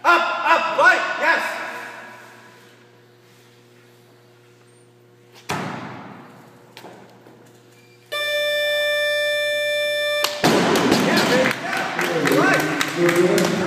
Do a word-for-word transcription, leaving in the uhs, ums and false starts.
Up, up, light, yes. Yeah, baby, yeah. Right.